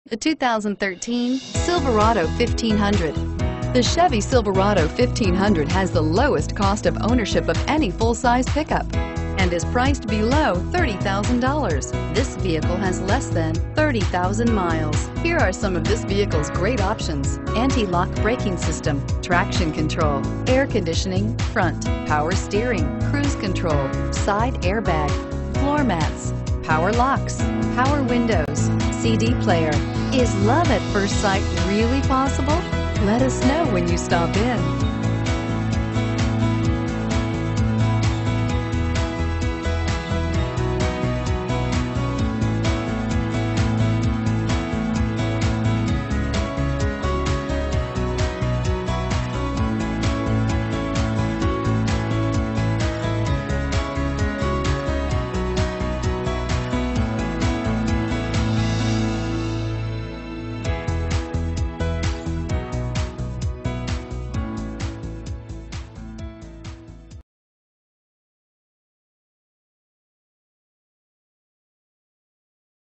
The 2013 Silverado 1500. The Chevy Silverado 1500 has the lowest cost of ownership of any full-size pickup and is priced below $30,000. This vehicle has less than 30,000 miles. Here are some of this vehicle's great options: anti-lock braking system, traction control, air conditioning, front, power steering, cruise control, side airbag, floor mats, power locks, power windows, CD player. Is love at first sight really possible? Let us know when you stop in.